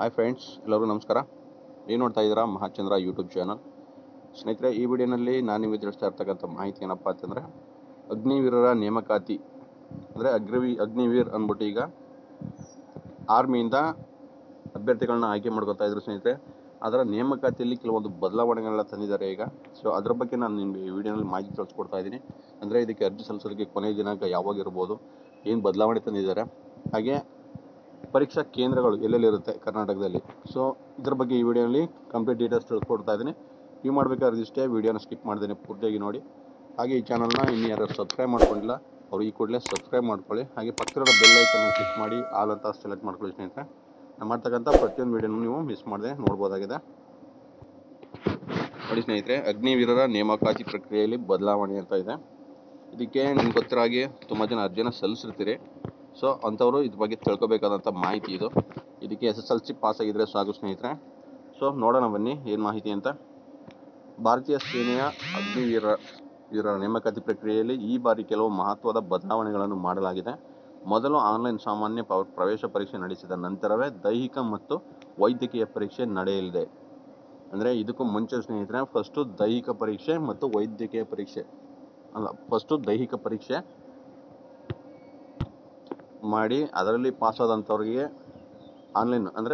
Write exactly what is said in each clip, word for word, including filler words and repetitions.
Hi friends, ಎಲ್ಲರಿಗೂ ನಮಸ್ಕಾರ. ನೀವು ನೋಡ್ತಾ ಇದ್ದೀರಾ ಮಹಾಚಂದ್ರ ಯೂಟ್ಯೂಬ್ ಚಾನಲ್. ಸ್ನೇಹಿತರೆ, ಈ ವಿಡಿಯೋನಲ್ಲಿ ನಾನು ನಿಮಗೆ ತಿಳಿಸ್ತಾ ಇರ್ತಕ್ಕಂಥ ಮಾಹಿತಿ ಏನಪ್ಪ ಅಂತಂದರೆ, ಅಗ್ನಿವೀರರ ನೇಮಕಾತಿ ಅಂದರೆ ಅಗ್ರವಿ ಅಗ್ನಿವೀರ್ ಅಂದ್ಬಿಟ್ಟು ಈಗ ಆರ್ಮಿಯಿಂದ ಅಭ್ಯರ್ಥಿಗಳನ್ನ ಆಯ್ಕೆ ಮಾಡ್ಕೊತಾ ಇದ್ರು ಸ್ನೇಹಿತರೆ. ಅದರ ನೇಮಕಾತಿಯಲ್ಲಿ ಕೆಲವೊಂದು ಬದಲಾವಣೆಗಳನ್ನ ತಂದಿದ್ದಾರೆ ಈಗ. ಸೊ ಅದ್ರ ಬಗ್ಗೆ ನಾನು ನಿಮಗೆ ಈ ವಿಡಿಯೋನಲ್ಲಿ ಮಾಹಿತಿ ತಿಳಿಸ್ಕೊಡ್ತಾ ಇದ್ದೀನಿ. ಅಂದರೆ ಇದಕ್ಕೆ ಅರ್ಜಿ ಸಲ್ಲಿಸೋದಕ್ಕೆ ಕೊನೆಯ ದಿನಾಂಕ ಯಾವಾಗ ಇರ್ಬೋದು, ಏನು ಬದಲಾವಣೆ ತಂದಿದ್ದಾರೆ, ಹಾಗೆ ಪರೀಕ್ಷಾ ಕೇಂದ್ರಗಳು ಎಲ್ಲೆಲ್ಲಿರುತ್ತೆ ಕರ್ನಾಟಕದಲ್ಲಿ. ಸೊ ಇದ್ರ ಬಗ್ಗೆ ಈ ವಿಡಿಯೋನಲ್ಲಿ ಕಂಪ್ಲೀಟ್ ಡೀಟೇಲ್ಸ್ ತಿಳ್ಕೊಡ್ತಾ ಇದ್ದೀನಿ. ನೀವು ಮಾಡಬೇಕಾದ್ರೆ ಇಷ್ಟೇ, ವಿಡಿಯೋನ ಸ್ಕಿಪ್ ಮಾಡ್ದೇನೆ ಪೂರ್ತಿಯಾಗಿ ನೋಡಿ. ಹಾಗೆ ಈ ಚಾನಲ್ನ ಇನ್ನು ಯಾರು ಸಬ್ಸ್ಕ್ರೈಬ್ ಮಾಡ್ಕೊಂಡಿಲ್ಲ ಅವರು ಈ ಕೂಡಲೇ ಸಬ್ಸ್ಕ್ರೈಬ್ ಮಾಡ್ಕೊಳ್ಳಿ. ಹಾಗೆ ಪಕ್ಕದ ಬೆಲ್ ಐಕನ್ನ ಕ್ಲಿಕ್ ಮಾಡಿ ಆಲ್ ಅಂತ ಸೆಲೆಕ್ಟ್ ಮಾಡ್ಕೊಳ್ಳಿ ಸ್ನೇಹಿತರೆ. ನಾನು ಮಾಡ್ತಕ್ಕಂಥ ಪ್ರತಿಯೊಂದು ವಿಡಿಯೋನು ನೀವು ಮಿಸ್ ಮಾಡದೆ ನೋಡ್ಬೋದಾಗಿದೆ. ನೋಡಿ ಸ್ನೇಹಿತರೆ, ಅಗ್ನಿವೀರರ ನೇಮಕಾತಿ ಪ್ರಕ್ರಿಯೆಯಲ್ಲಿ ಬದಲಾವಣೆ ಅಂತ ಇದೆ. ಇದಕ್ಕೆ ನಿಮ್ಗೆ ಗೊತ್ತಿರೋ ಹಾಗೆ ತುಂಬ ಜನ ಅರ್ಜಿನ ಸಲ್ಲಿಸಿರ್ತೀರಿ. ಸೊ ಅಂಥವರು ಇದ್ರ ಬಗ್ಗೆ ತಿಳ್ಕೊಬೇಕಾದಂಥ ಮಾಹಿತಿ ಇದು. ಇದಕ್ಕೆ S S L C pass ಆಗಿದ್ರೆ ಸಾಕು ಸ್ನೇಹಿತರೆ. ಸೊ ನೋಡೋಣ ಬನ್ನಿ ಏನು ಮಾಹಿತಿ ಅಂತ. ಭಾರತೀಯ ಸೇನೆಯ ಅಗ್ನಿವೀರ ವೀರರ ನೇಮಕಾತಿ ಪ್ರಕ್ರಿಯೆಯಲ್ಲಿ ಈ ಬಾರಿ ಕೆಲವು ಮಹತ್ವದ ಬದಲಾವಣೆಗಳನ್ನು ಮಾಡಲಾಗಿದೆ. ಮೊದಲು ಆನ್ಲೈನ್ ಸಾಮಾನ್ಯ ಪ್ರವೇಶ ಪರೀಕ್ಷೆ ನಡೆಸಿದ ನಂತರವೇ ದೈಹಿಕ ಮತ್ತು ವೈದ್ಯಕೀಯ ಪರೀಕ್ಷೆ ನಡೆಯಲಿದೆ. ಅಂದರೆ ಇದಕ್ಕೂ ಮುಂಚೆ ಸ್ನೇಹಿತರೆ, ಫಸ್ಟು ದೈಹಿಕ ಪರೀಕ್ಷೆ ಮತ್ತು ವೈದ್ಯಕೀಯ ಪರೀಕ್ಷೆ ಅಲ್ಲ ಫಸ್ಟು ದೈಹಿಕ ಪರೀಕ್ಷೆ ಮಾಡಿ ಅದರಲ್ಲಿ ಪಾಸಾದಂಥವ್ರಿಗೆ ಆನ್ಲೈನ್ ಅಂದರೆ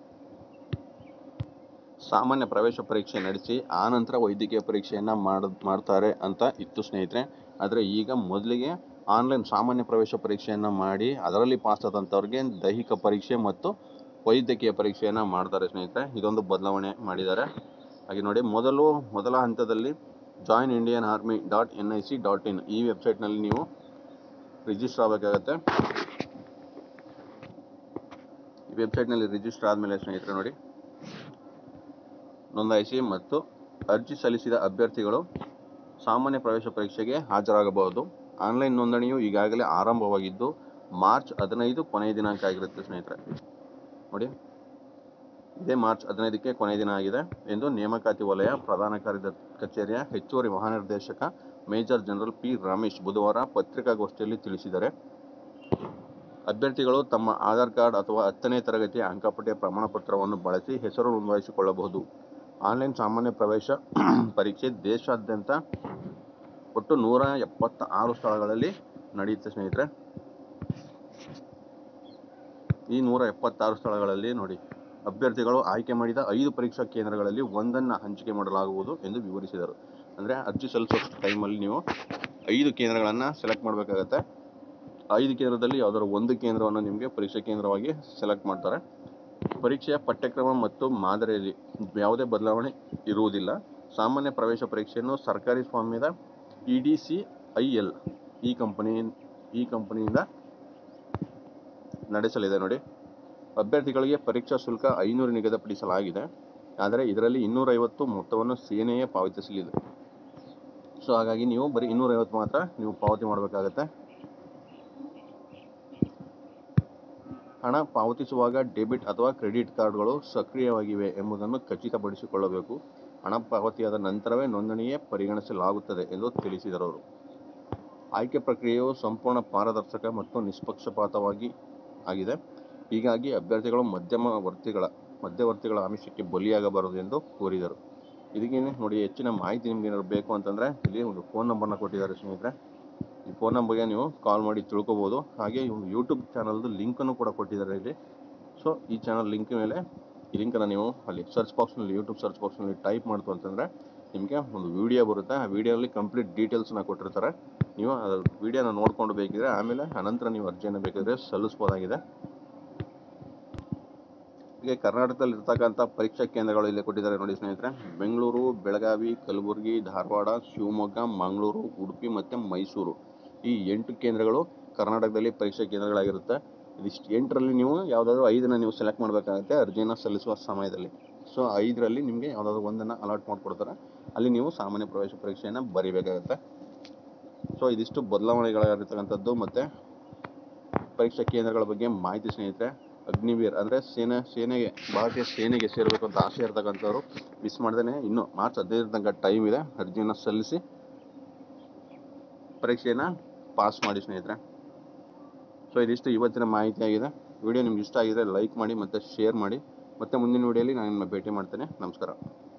ಸಾಮಾನ್ಯ ಪ್ರವೇಶ ಪರೀಕ್ಷೆ ನಡೆಸಿ ಆನಂತರ ವೈದ್ಯಕೀಯ ಪರೀಕ್ಷೆಯನ್ನು ಮಾಡ ಮಾಡ್ತಾರೆ ಅಂತ ಇತ್ತು ಸ್ನೇಹಿತರೆ. ಆದರೆ ಈಗ ಮೊದಲಿಗೆ ಆನ್ಲೈನ್ ಸಾಮಾನ್ಯ ಪ್ರವೇಶ ಪರೀಕ್ಷೆಯನ್ನು ಮಾಡಿ ಅದರಲ್ಲಿ ಪಾಸಾದಂಥವ್ರಿಗೆ ದೈಹಿಕ ಪರೀಕ್ಷೆ ಮತ್ತು ವೈದ್ಯಕೀಯ ಪರೀಕ್ಷೆಯನ್ನು ಮಾಡ್ತಾರೆ ಸ್ನೇಹಿತರೆ. ಇದೊಂದು ಬದಲಾವಣೆ ಮಾಡಿದ್ದಾರೆ. ಹಾಗೆ ನೋಡಿ, ಮೊದಲು ಮೊದಲ ಹಂತದಲ್ಲಿ join Indian army dot N I C dot in ಈ ವೆಬ್ಸೈಟ್ನಲ್ಲಿ ನೀವು ರಿಜಿಸ್ಟರ್ ಆಗಬೇಕಾಗತ್ತೆ. ಈ ವೆಬ್ಸೈಟ್ನಲ್ಲಿ ರಿಜಿಸ್ಟರ್ ಆದಮೇಲೆ ಸ್ನೇಹಿತರೆ ನೋಡಿ, ನೋಂದಾಯಿಸಿ ಮತ್ತು ಅರ್ಜಿ ಸಲ್ಲಿಸಿದ ಅಭ್ಯರ್ಥಿಗಳು ಸಾಮಾನ್ಯ ಪ್ರವೇಶ ಪರೀಕ್ಷೆಗೆ ಹಾಜರಾಗಬಹುದು. ಆನ್ಲೈನ್ ನೋಂದಣಿಯು ಈಗಾಗಲೇ ಆರಂಭವಾಗಿದ್ದು ಮಾರ್ಚ್ ಹದಿನೈದು ಕೊನೆಯ ದಿನಾಂಕ ಆಗಿರುತ್ತೆ ಸ್ನೇಹಿತರೆ. ನೋಡಿ, ಇದೇ ಮಾರ್ಚ್ ಹದಿನೈದಕ್ಕೆ ಕೊನೆಯ ದಿನ ಆಗಿದೆ ಎಂದು ನೇಮಕಾತಿ ವಲಯ ಪ್ರಧಾನ ಕಾರ್ಯದರ್ಶಿ ಕಚೇರಿಯ ಹೆಚ್ಚುವರಿ ಮಹಾನಿರ್ದೇಶಕ ಮೇಜರ್ ಜನರಲ್ ಪಿ ರಮೇಶ್ ಬುಧವಾರ ಪತ್ರಿಕಾಗೋಷ್ಠಿಯಲ್ಲಿ ತಿಳಿಸಿದ್ದಾರೆ. ಅಭ್ಯರ್ಥಿಗಳು ತಮ್ಮ ಆಧಾರ್ ಕಾರ್ಡ್ ಅಥವಾ ಹತ್ತನೇ ತರಗತಿಯ ಅಂಕಪಟ್ಟಿಯ ಪ್ರಮಾಣ ಪತ್ರವನ್ನು ಬಳಸಿ ಹೆಸರು ನೋಂದಾಯಿಸಿಕೊಳ್ಳಬಹುದು. ಆನ್ಲೈನ್ ಸಾಮಾನ್ಯ ಪ್ರವೇಶ ಪರೀಕ್ಷೆ ದೇಶಾದ್ಯಂತ ಒಟ್ಟು ನೂರ ಎಪ್ಪತ್ತ ಆರು ಸ್ಥಳಗಳಲ್ಲಿ ನಡೆಯುತ್ತೆ ಸ್ನೇಹಿತರೆ. ಈ ನೂರ ಎಪ್ಪತ್ತಾರು ಸ್ಥಳಗಳಲ್ಲಿ ನೋಡಿ, ಅಭ್ಯರ್ಥಿಗಳು ಆಯ್ಕೆ ಮಾಡಿದ ಐದು ಪರೀಕ್ಷಾ ಕೇಂದ್ರಗಳಲ್ಲಿ ಒಂದನ್ನು ಹಂಚಿಕೆ ಮಾಡಲಾಗುವುದು ಎಂದು ವಿವರಿಸಿದರು. ಅಂದರೆ ಅರ್ಜಿ ಸಲ್ಲಿಸೋ ಟೈಮಲ್ಲಿ ನೀವು ಐದು ಕೇಂದ್ರಗಳನ್ನು ಸೆಲೆಕ್ಟ್ ಮಾಡಬೇಕಾಗತ್ತೆ. ಐದು ಕೇಂದ್ರದಲ್ಲಿ ಯಾವುದಾದ್ರು ಒಂದು ಕೇಂದ್ರವನ್ನು ನಿಮಗೆ ಪರೀಕ್ಷಾ ಕೇಂದ್ರವಾಗಿ ಸೆಲೆಕ್ಟ್ ಮಾಡ್ತಾರೆ. ಪರೀಕ್ಷೆಯ ಪಠ್ಯಕ್ರಮ ಮತ್ತು ಮಾದರಿಯಲ್ಲಿ ಯಾವುದೇ ಬದಲಾವಣೆ ಇರುವುದಿಲ್ಲ. ಸಾಮಾನ್ಯ ಪ್ರವೇಶ ಪರೀಕ್ಷೆಯನ್ನು ಸರ್ಕಾರಿ ಸ್ವಾಮ್ಯದ E D C I L ಈ ಕಂಪನಿ ಈ ಕಂಪನಿಯಿಂದ ನಡೆಸಲಿದೆ. ನೋಡಿ, ಅಭ್ಯರ್ಥಿಗಳಿಗೆ ಪರೀಕ್ಷಾ ಶುಲ್ಕ ಐನೂರು ನಿಗದಿಪಡಿಸಲಾಗಿದೆ. ಆದರೆ ಇದರಲ್ಲಿ ಇನ್ನೂರೈವತ್ತು ಮೊತ್ತವನ್ನು ಸೇನೆಯೇ ಪಾವತಿಸಲಿದೆ. ಸೊ ಹಾಗಾಗಿ ನೀವು ಬರೀ ಇನ್ನೂರೈವತ್ತು ಮಾತ್ರ ನೀವು ಪಾವತಿ ಮಾಡಬೇಕಾಗತ್ತೆ. ಹಣ ಪಾವತಿಸುವಾಗ ಡೆಬಿಟ್ ಅಥವಾ ಕ್ರೆಡಿಟ್ ಕಾರ್ಡ್ಗಳು ಸಕ್ರಿಯವಾಗಿವೆ ಎಂಬುದನ್ನು ಖಚಿತಪಡಿಸಿಕೊಳ್ಳಬೇಕು. ಹಣ ಪಾವತಿಯಾದ ನಂತರವೇ ನೋಂದಣಿಯೇ ಪರಿಗಣಿಸಲಾಗುತ್ತದೆ ಎಂದು ತಿಳಿಸಿದರು. ಆಯ್ಕೆ ಪ್ರಕ್ರಿಯೆಯು ಸಂಪೂರ್ಣ ಪಾರದರ್ಶಕ ಮತ್ತು ನಿಷ್ಪಕ್ಷಪಾತವಾಗಿ ಆಗಿದೆ. ಹೀಗಾಗಿ ಅಭ್ಯರ್ಥಿಗಳು ಮಧ್ಯಮವರ್ತಿಗಳ ಮಧ್ಯವರ್ತಿಗಳ ಆಮಿಷಕ್ಕೆ ಬಲಿಯಾಗಬಾರದು ಎಂದು ಕೋರಿದರು. ಇದಕ್ಕೆ ನೋಡಿ, ಹೆಚ್ಚಿನ ಮಾಹಿತಿ ನಿಮ್ಗೆ ಏನಾದ್ರು ಬೇಕು ಅಂತಂದರೆ ಇಲ್ಲಿ ಒಂದು ಫೋನ್ ನಂಬರ್ನ ಕೊಟ್ಟಿದ್ದಾರೆ ಸ್ನೇಹಿತರೆ. ಈ ಫೋನ್ ನಂಬರ್ಗೆ ನೀವು ಕಾಲ್ ಮಾಡಿ ತಿಳ್ಕೊಬೋದು. ಹಾಗೆ ಒಂದು ಯೂಟ್ಯೂಬ್ ಚಾನಲ್ದು ಲಿಂಕನ್ನು ಕೂಡ ಕೊಟ್ಟಿದ್ದಾರೆ ಇಲ್ಲಿ. ಸೊ ಈ ಚಾನಲ್ ಲಿಂಕ್ ಮೇಲೆ ಈ ಲಿಂಕನ್ನು ನೀವು ಅಲ್ಲಿ ಸರ್ಚ್ ಬಾಕ್ಸ್ನಲ್ಲಿ ಯೂಟ್ಯೂಬ್ ಸರ್ಚ್ ಬಾಕ್ಸ್ನಲ್ಲಿ ಟೈಪ್ ಮಾಡ್ತು ಅಂತಂದರೆ ನಿಮಗೆ ಒಂದು ವಿಡಿಯೋ ಬರುತ್ತೆ. ಆ ವಿಡಿಯೋಲ್ಲಿ ಕಂಪ್ಲೀಟ್ ಡೀಟೇಲ್ಸ್ನ ಕೊಟ್ಟಿರ್ತಾರೆ. ನೀವು ಅದರ ವಿಡಿಯೋನ ನೋಡ್ಕೊಂಡು ಬೇಕಿದ್ರೆ ಆಮೇಲೆ ಅನಂತರ ನೀವು ಅರ್ಜಿಯನ್ನು ಬೇಕಿದ್ರೆ ಸಲ್ಲಿಸ್ಬೋದಾಗಿದೆ. ಹೀಗೆ ಕರ್ನಾಟಕದಲ್ಲಿ ಇರ್ತಕ್ಕಂಥ ಪರೀಕ್ಷಾ ಕೇಂದ್ರಗಳು ಇಲ್ಲಿ ಕೊಟ್ಟಿದ್ದಾರೆ ನೋಡಿ ಸ್ನೇಹಿತರೆ. ಬೆಂಗಳೂರು, ಬೆಳಗಾವಿ, ಕಲಬುರಗಿ, ಧಾರವಾಡ, ಶಿವಮೊಗ್ಗ, ಮಂಗಳೂರು, ಉಡುಪಿ ಮತ್ತು ಮೈಸೂರು ಈ ಎಂಟು ಕೇಂದ್ರಗಳು ಕರ್ನಾಟಕದಲ್ಲಿ ಪರೀಕ್ಷಾ ಕೇಂದ್ರಗಳಾಗಿರುತ್ತೆ. ಇದಿಷ್ಟು ಎಂಟರಲ್ಲಿ ನೀವು ಯಾವುದಾದ್ರೂ ಐದನ್ನು ನೀವು ಸೆಲೆಕ್ಟ್ ಮಾಡಬೇಕಾಗುತ್ತೆ ಅರ್ಜಿಯನ್ನು ಸಲ್ಲಿಸುವ ಸಮಯದಲ್ಲಿ. ಸೊ ಐದರಲ್ಲಿ ನಿಮಗೆ ಯಾವುದಾದ್ರೂ ಒಂದನ್ನು ಅಲಾಟ್ ಮಾಡಿಕೊಡ್ತಾರೆ. ಅಲ್ಲಿ ನೀವು ಸಾಮಾನ್ಯ ಪ್ರವೇಶ ಪರೀಕ್ಷೆಯನ್ನು ಬರೀಬೇಕಾಗುತ್ತೆ. ಸೊ ಇದಿಷ್ಟು ಬದಲಾವಣೆಗಳಾಗಿರ್ತಕ್ಕಂಥದ್ದು ಮತ್ತು ಪರೀಕ್ಷಾ ಕೇಂದ್ರಗಳ ಬಗ್ಗೆ ಮಾಹಿತಿ ಸ್ನೇಹಿತರೆ. ಅಗ್ನಿವೀರ್ ಅಂದರೆ ಸೇನೆ ಸೇನೆಗೆ ಭಾರತೀಯ ಸೇನೆಗೆ ಸೇರಬೇಕು ಅಂತ ಆಸೆ ಇರ್ತಕ್ಕಂಥವ್ರು ಮಿಸ್ ಮಾಡ್ದೇ ಇನ್ನೂ ಮಾರ್ಚ್ ಹದಿನೈದರ ತನಕ ಟೈಮ್ ಇದೆ. ಅರ್ಜಿಯನ್ನು ಸಲ್ಲಿಸಿ ಪರೀಕ್ಷೆಯನ್ನು ಪಾಸ್ ಮಾಡಿ ಸ್ನೇಹಿತರೆ. ಸೊ ಇದಿಷ್ಟು ಇವತ್ತಿನ ಮಾಹಿತಿ ಆಗಿದೆ. ವಿಡಿಯೋ ನಿಮ್ಗೆ ಇಷ್ಟ ಆಗಿದ್ರೆ ಲೈಕ್ ಮಾಡಿ ಮತ್ತು ಶೇರ್ ಮಾಡಿ. ಮತ್ತೆ ಮುಂದಿನ ವಿಡಿಯೋಲಿ ನಾನು ನಿಮ್ಮನ್ನ ಭೇಟಿ ಮಾಡ್ತೇನೆ. ನಮಸ್ಕಾರ.